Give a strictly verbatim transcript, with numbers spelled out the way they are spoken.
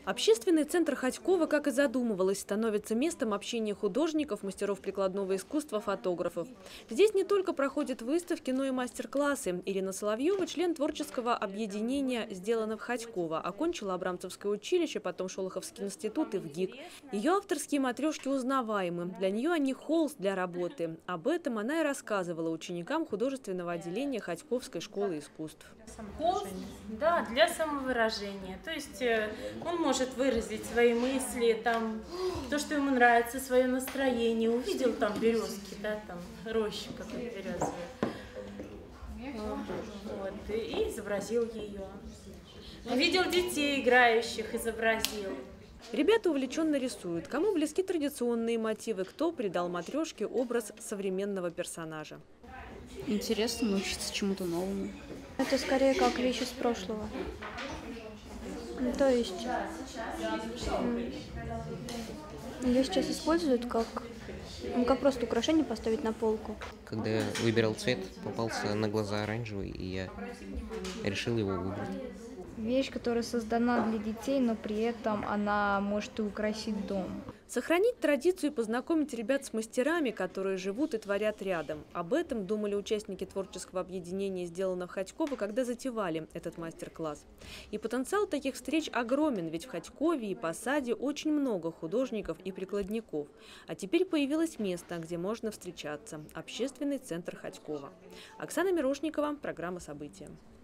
Общественный центр Ходькова, как и задумывалось, становится местом общения художников, мастеров прикладного искусства, фотографов. Здесь не только проходят выставки, но и мастер-классы. Ирина Соловьева, член творческого объединения «Сделано в Ходьково», окончила Абрамцевское училище, потом Шолоховский институт и ВГИК. Ее авторские матрешки узнаваемы. Для нее они холст для работы. Об этом она и рассказывала ученикам художественного отделения Ходьковской школы искусств. Холст, да, для самовыражения. То есть он может выразить свои мысли, там, то, что ему нравится, свое настроение. Увидел там березки, да, там рощу какую-то березовую. Вот, и изобразил ее. Увидел детей играющих, изобразил. Ребята увлеченно рисуют. Кому близки традиционные мотивы, кто придал матрешке образ современного персонажа. Интересно научиться чему-то новому. Это скорее как вещь из прошлого. Ну, то есть ее сейчас используют как, ну, как просто украшение поставить на полку. Когда я выбирал цвет, попался на глаза оранжевый, и я решил его выбрать. Вещь, которая создана для детей, но при этом она может и украсить дом. Сохранить традицию и познакомить ребят с мастерами, которые живут и творят рядом. Об этом думали участники творческого объединения «Сделано в Ходьково», когда затевали этот мастер-класс. И потенциал таких встреч огромен, ведь в Ходькове и Посаде очень много художников и прикладников. А теперь появилось место, где можно встречаться – общественный центр Ходькова. Оксана Мирошникова, программа «События».